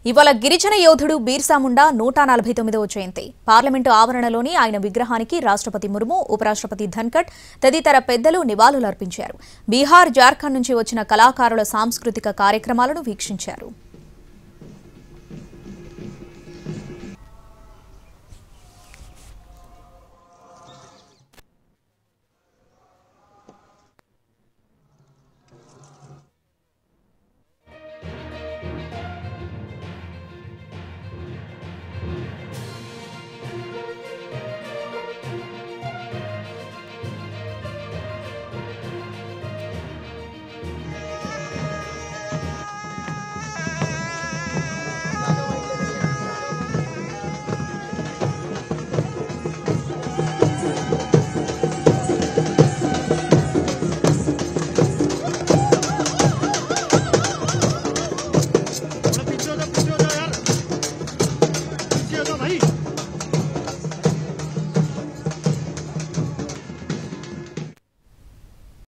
ఇవాళ గిరిజన యోధుడు బీర్సా ముండా 149వ జయంతి. పార్లమెంటు ఆవరణలోని ఆయన విగ్రహానికి రాష్ట్రపతి ముర్ము, ఉపరాష్ట్రపతి ధన్కడ్ తదితర పెద్దలు నివాళులర్పించారు. బీహార్, జార్ఖండ్ నుంచి వచ్చిన కళాకారుల సాంస్కృతిక కార్యక్రమాలను వీక్షించారు.